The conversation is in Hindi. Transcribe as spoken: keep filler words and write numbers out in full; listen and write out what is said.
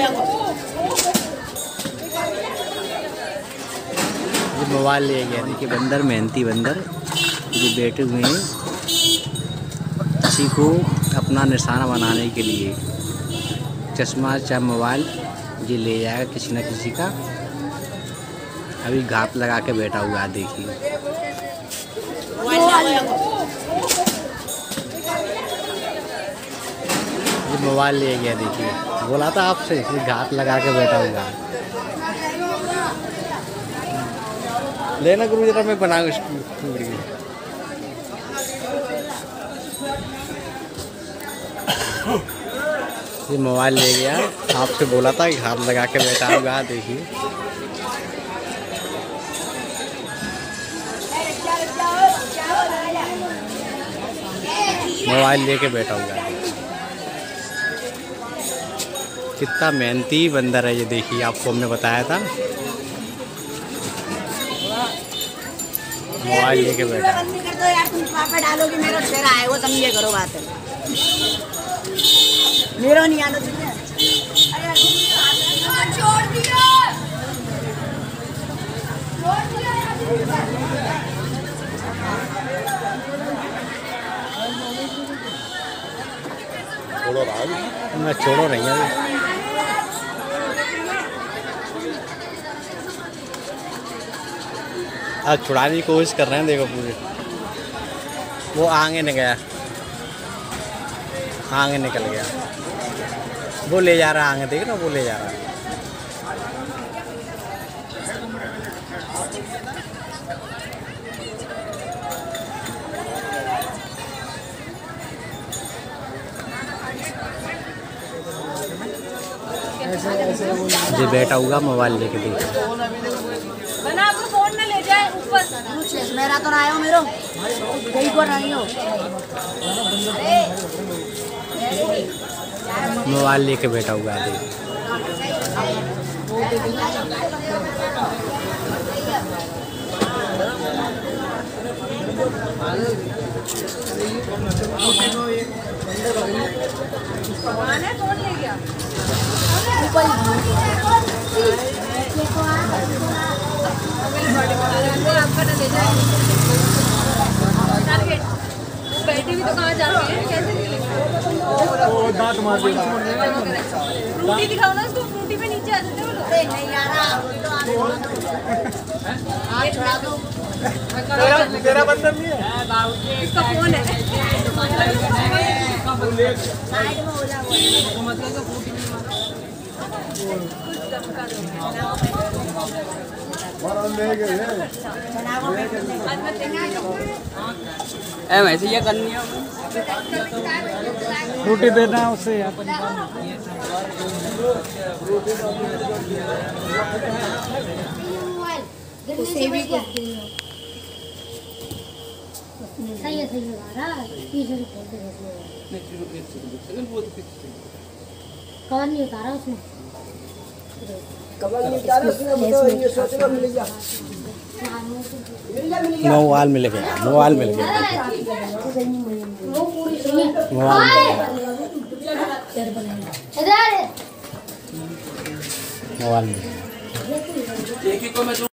ये मोबाइल ले गया। देखिए बंदर, मेहनती बंदर जो बैठे हुए हैं किसी को अपना निशाना बनाने के लिए। चश्मा चाहे मोबाइल ये ले जाएगा किसी न किसी का। अभी घात लगा के बैठा हुआ है। देखिए ये मोबाइल ले गया। देखिए बोला था आपसे, घात लगा के बैठा हुआ है। लेना गुरु जरा, मैं बनाऊँ इसकी। ये मोबाइल ले गया। आपसे बोला था कि हाथ लगा के बैठा हुआ। देखिए मोबाइल लेके बैठा हुआ है। कितना मेहनती बंदर है ये। देखिए आपको हमने बताया था, मोबाइल लेके बैठा है। डालोगे मेरा चेहरा है वो समझे करो बात है। मेरा नहीं आना चाहिए। छोड़ दिया छोड़ दिया मैं छोड़ो नहीं है। आज छुड़ाने की कोशिश कर रहे हैं। देखो पूरे वो आगे नहीं गया, आगे निकल गया। वो ले जा रहा है आगे, देख ना वो ले जा रहा है। ये बैठा हुआ मोबाइल लेके। देखिए बना वो फोन ना ले जाए ऊपर। मेरा तो ना आयो मेरो कहीं को नहीं हो। मोबाइल लेके बैठा हुआ है। कौन ले गया? बैठी भी तो कहाँ जाती है, कैसे दांत मार फ्रूटी दिखाओ ना उसको। फ्रूटी पे नीचे आ जाते हो लोग। नहीं यार आप छोड़ा दो। तेरा बंदर नहीं है, इसका फोन है। साइड में हो जा ऐसे ये करनी है। रोटी देना है उससे यहाँ पर उसे भी सही है, सही लगा रहा है। कवर नहीं उतारा उसने, कवर नहीं उतारा उसने। ये सोचेगा मिल गया, मोबाइल मिल गया। मोबाइल मिल गया। मोबाइल मोबाइल मिल गया।